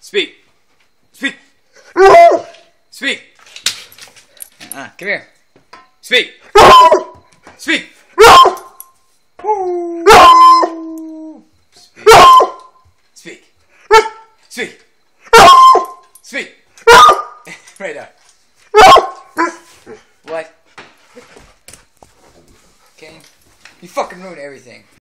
Speak. Speak. Speak. Come here. Speak. Speak. Speak. Speak. Speak. Right now. What? Okay. You fucking ruined everything.